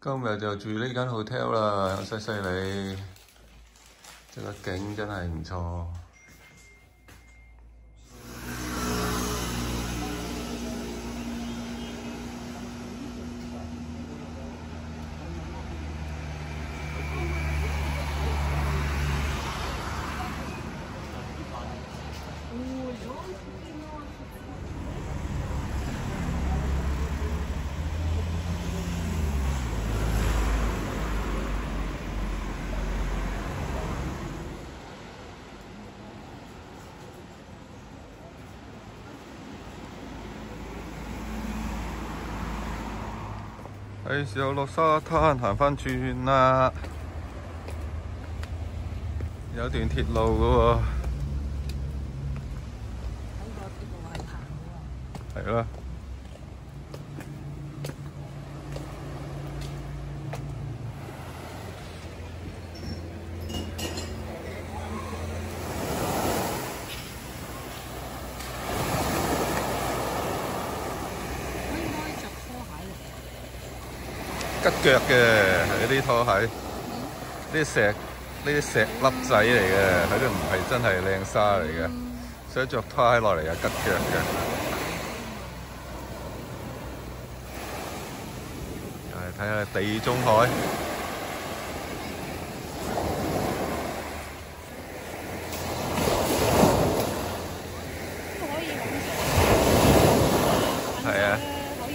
今日就住呢間 hotel 啦，犀利，即個景真係唔錯。係時候落沙灘行返轉啦，有段鐵路㗎喎。係啦。吉腳嘅係啲拖鞋，呢啲石粒仔嚟嘅，佢都唔係真係靚沙嚟嘅，所以着拖鞋落嚟又吉腳嘅。嚟睇下地中海。係啊。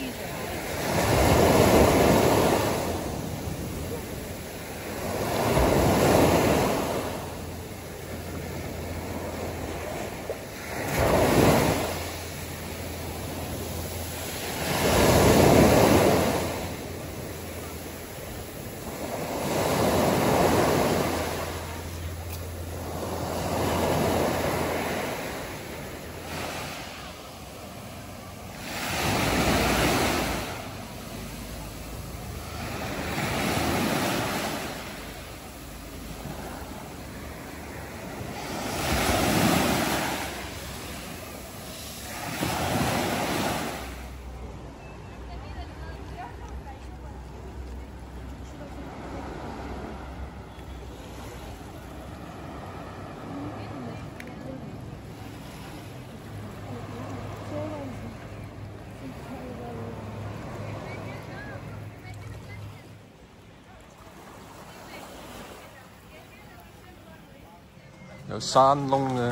有山窿嘅。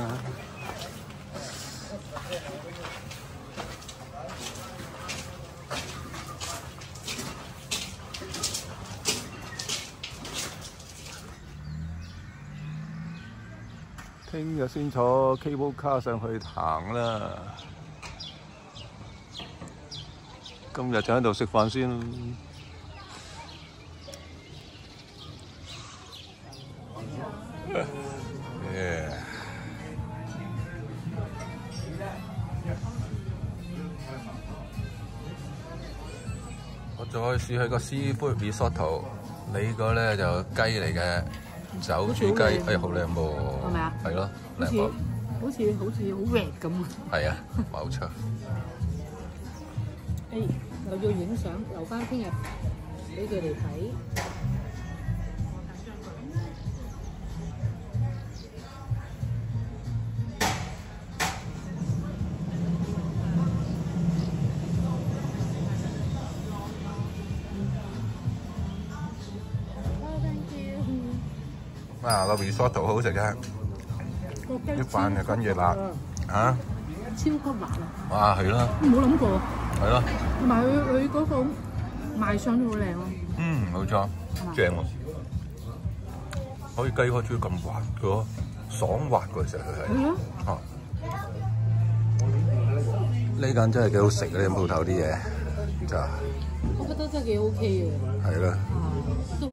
聽日先坐 cable car 上去行啦。今日就喺度食飯先。我再試去個 Seafood Risotto， 你個咧就雞嚟嘅，酒煮雞，哎好靚噃， 係咪啊？ 係咯，靚噃， 好似好 red 咁啊！ 係啊，冇錯。 又要影相，留翻聽日俾佢哋睇。 啊，個 risotto 好食嘅，啲飯又緊嘢辣嚇， 超級辣啊！ 哇，係咯， 冇諗過， 係咯， 同埋佢嗰個賣相都好靚咯。 冇錯，正喎，可以雞開豬咁滑嘅，爽滑嘅其實佢係。係啊。呢間真係幾好食嘅，呢間鋪頭啲嘢，真係。 我覺得真係幾 OK 嘅。 係啦。